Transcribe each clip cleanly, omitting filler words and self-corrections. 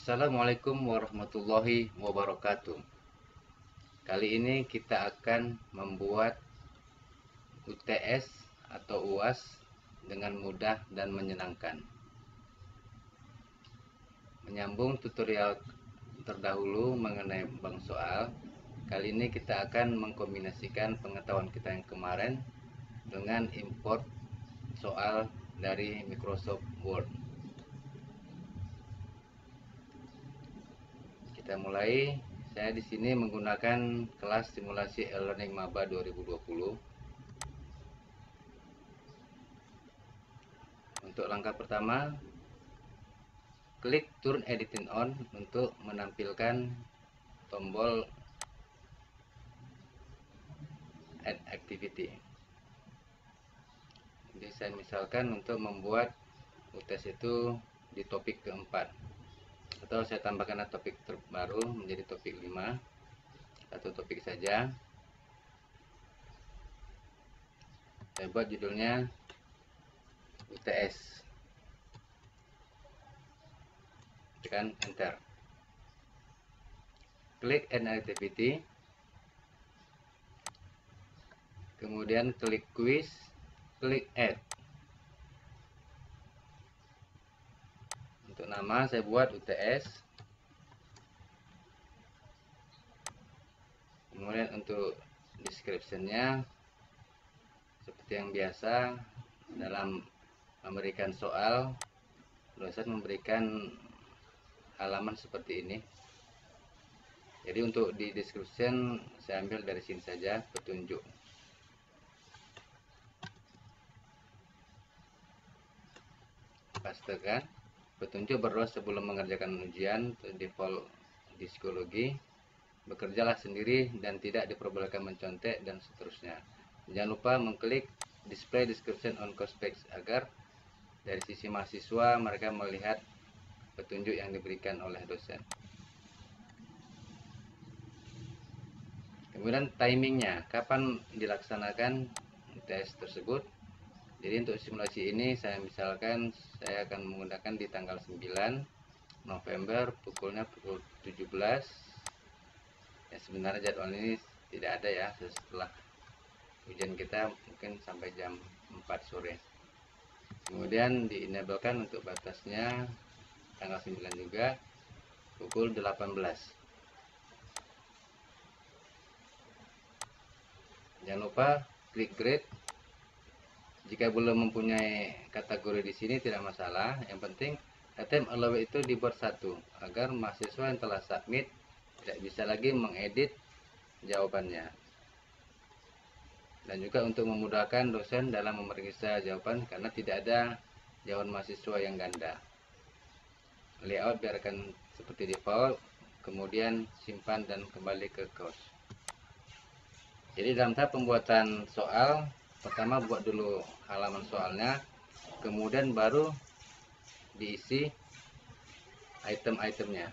Assalamualaikum warahmatullahi wabarakatuh. Kali ini kita akan membuat UTS atau UAS dengan mudah dan menyenangkan. Menyambung tutorial terdahulu mengenai bank soal, kali ini kita akan mengkombinasikan pengetahuan kita yang kemarin dengan import soal dari Microsoft Word. Kita mulai. Saya di sini menggunakan kelas simulasi e-learning Maba 2020. Untuk langkah pertama, klik Turn Editing On untuk menampilkan tombol Add Activity. Jadi saya misalkan untuk membuat UTS itu di topik keempat, atau saya tambahkan topik terbaru menjadi topik 5, satu topik saja. Saya buat judulnya UTS, tekan enter, klik Add Activity, kemudian klik Quiz, klik Add. Untuk nama saya buat UTS. Kemudian untuk description-nya seperti yang biasa dalam memberikan soal, dosen memberikan halaman seperti ini. Jadi untuk di description saya ambil dari sini saja, petunjuk. Pastekan petunjuk berdoa sebelum mengerjakan ujian, default di psikologi, bekerjalah sendiri dan tidak diperbolehkan mencontek, dan seterusnya. Jangan lupa mengklik display description on course page agar dari sisi mahasiswa mereka melihat petunjuk yang diberikan oleh dosen. Kemudian timingnya, kapan dilaksanakan tes tersebut. Jadi untuk simulasi ini saya misalkan saya akan menggunakan di tanggal 9 November pukul 17. Ya, sebenarnya jadwal ini tidak ada ya, setelah ujian kita mungkin sampai jam 4 sore. Kemudian di enablekan untuk batasnya tanggal 9 juga pukul 18. Jangan lupa klik grade. Jika belum mempunyai kategori di sini tidak masalah. Yang penting attempt allowed itu dibuat 1 agar mahasiswa yang telah submit tidak bisa lagi mengedit jawabannya. Dan juga untuk memudahkan dosen dalam memeriksa jawaban karena tidak ada jawaban mahasiswa yang ganda. Layout biarkan seperti default, kemudian simpan dan kembali ke course. Jadi dalam tahap pembuatan soal, pertama buat dulu halaman soalnya, kemudian baru diisi item-itemnya.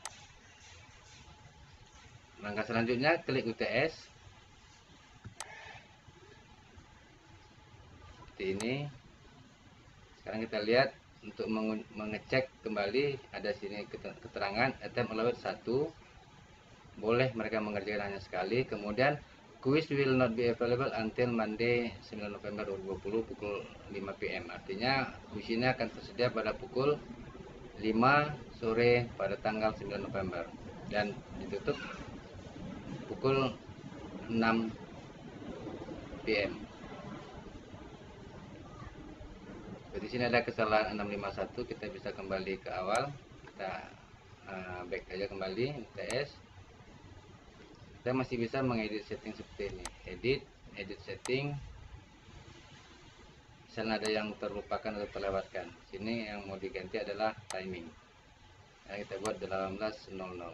Langkah selanjutnya klik UTS seperti ini. Sekarang kita lihat untuk mengecek kembali, ada sini keterangan attempt allowed 1, boleh mereka mengerjakan hanya sekali. Kemudian quiz will not be available until Monday 9 November 2020 pukul 5 PM. Artinya quiz ini akan tersedia pada pukul 5 sore pada tanggal 9 November dan ditutup pukul 6 PM. Di sini ada kesalahan 651, kita bisa kembali ke awal, kita back aja kembali UTS. Kita masih bisa mengedit setting seperti ini, edit setting. Misalnya ada yang terlupakan atau terlewatkan, sini yang mau diganti adalah timing. Nah, kita buat 18.00.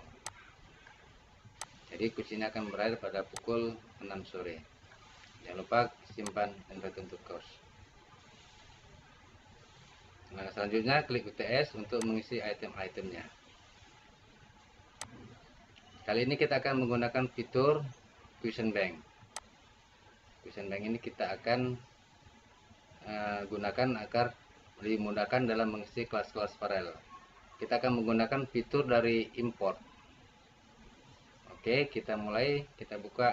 Jadi kuncinya akan berakhir pada pukul 6 sore. Jangan lupa simpan dan return to course. Nah, selanjutnya klik UTS untuk mengisi item-itemnya. Kali ini kita akan menggunakan fitur Question Bank. Question Bank ini kita akan gunakan agar dimudahkan dalam mengisi kelas-kelas paralel. kita akan menggunakan fitur dari import. Oke, kita mulai, kita buka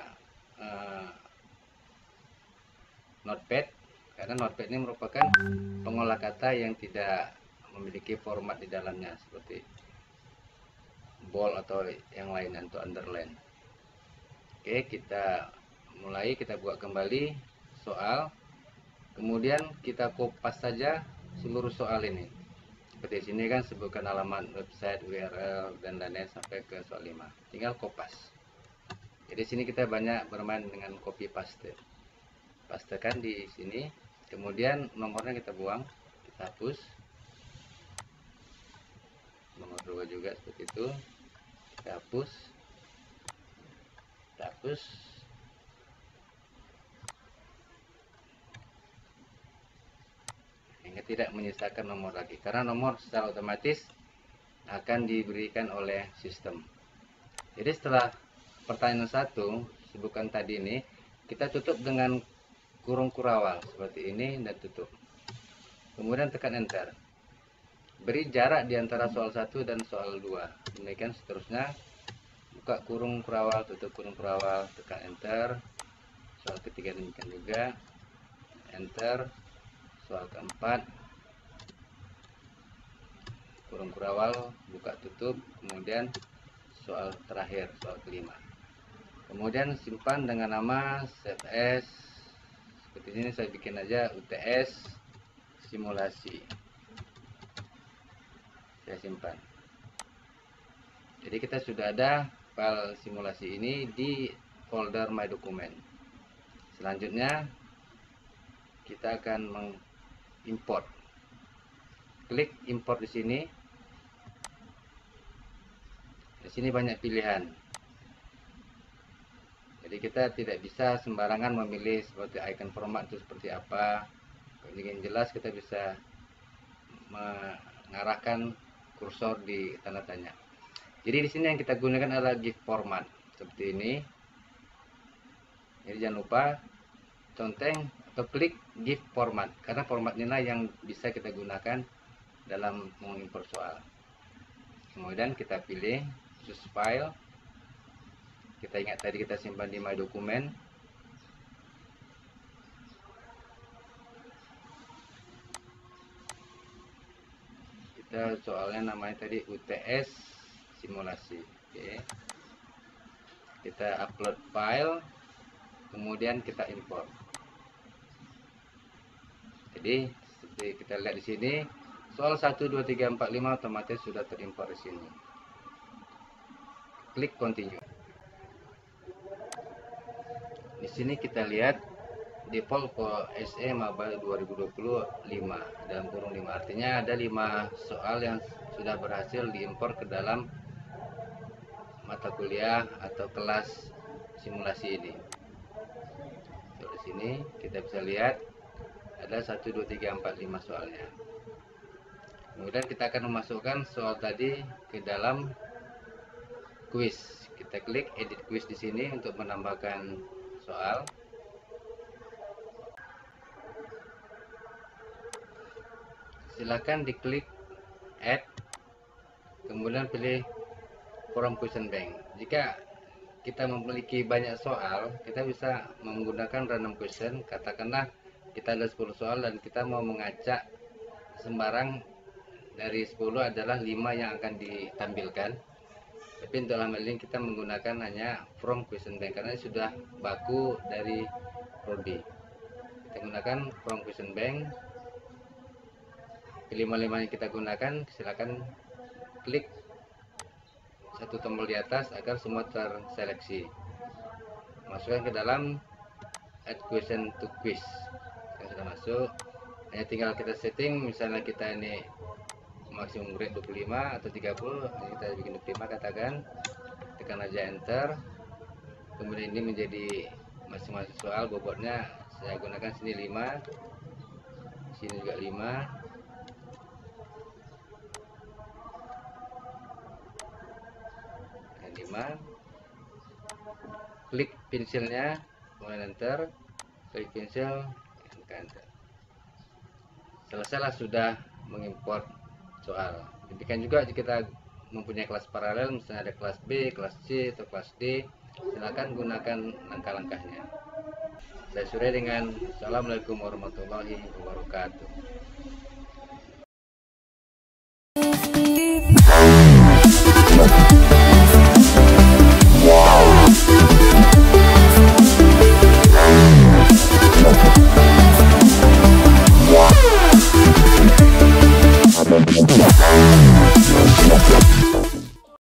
Notepad, karena Notepad ini merupakan pengolah kata yang tidak memiliki format di dalamnya seperti bold atau yang lain atau underline. Oke, kita mulai, kita buka kembali soal, kemudian kita kopas saja seluruh soal ini. Seperti sini kan sebutkan alamat website, URL, dan lain-lain sampai ke soal 5. Tinggal kopas. Jadi sini kita banyak bermain dengan copy paste. Pastekan di sini. Kemudian nomornya kita buang, kita hapus. Nomor 2 juga seperti itu. Kita hapus. Kita hapus. Hingga tidak menyisakan nomor lagi, karena nomor secara otomatis akan diberikan oleh sistem. Jadi setelah pertanyaan 1 sebutkan tadi ini, kita tutup dengan kurung kurawal seperti ini dan tutup. Kemudian tekan enter. Beri jarak di antara soal 1 dan soal 2. Demikian seterusnya. Buka kurung kurawal, tutup kurung kurawal, tekan enter. Soal ketiga demikian juga. Enter. Soal keempat, kurung kurawal, buka tutup, kemudian soal terakhir, soal kelima. Kemudian simpan dengan nama save as. Seperti ini saya bikin aja UTS simulasi. Saya simpan. Jadi kita sudah ada file simulasi ini di folder My Document. Selanjutnya kita akan mengimport. Klik import di sini. Di sini banyak pilihan. Jadi kita tidak bisa sembarangan memilih seperti icon format itu seperti apa. Kalau ingin jelas kita bisa mengarahkan kursor di tanda tanya. Jadi di sini yang kita gunakan adalah GIF format seperti ini. Jadi jangan lupa conteng atau klik GIF format, karena format inilah yang bisa kita gunakan dalam mengimport soal. Kemudian kita pilih choose file. Kita ingat tadi kita simpan di My Document. Kita soalnya namanya tadi UTS simulasi. Oke. Kita upload file, kemudian kita import. Jadi seperti kita lihat di sini, soal 1 2 3 4 5 otomatis sudah terimport di sini. Klik continue. Di sini kita lihat default for SE Maba 2020 5 dalam kurung 5, artinya ada 5 soal yang sudah berhasil diimpor ke dalam mata kuliah atau kelas simulasi ini. So, di sini kita bisa lihat ada 1 2 3 4 5 soalnya. Kemudian kita akan memasukkan soal tadi ke dalam quiz. Kita klik edit quiz di sini untuk menambahkan soal. Silakan diklik add, kemudian pilih from question bank. Jika kita memiliki banyak soal, kita bisa menggunakan random question. Katakanlah kita ada 10 soal dan kita mau mengacak sembarang dari 10 adalah 5 yang akan ditampilkan. Tapi untuk hal ini kita menggunakan hanya from question bank karena sudah baku dari Prodi. Kita gunakan from question bank. Pilih 5 yang kita gunakan, silakan klik satu tombol di atas agar semua terseleksi. Masukkan ke dalam add question to quiz. Yang sudah masuk, hanya tinggal kita setting, misalnya kita ini maksimum grade 25 atau 30, kita bikin 25 katakan, tekan aja enter. Kemudian ini menjadi masing-masing soal bobotnya, saya gunakan sini 5, sini juga 5. Klik pensilnya, kemudian enter, klik pensil, enter. Selesailah sudah mengimport soal. Demikian juga jika kita mempunyai kelas paralel, misalnya ada kelas B, kelas C, atau kelas D, silakan gunakan langkah-langkahnya. Saya sudah dengan Assalamualaikum warahmatullahi wabarakatuh.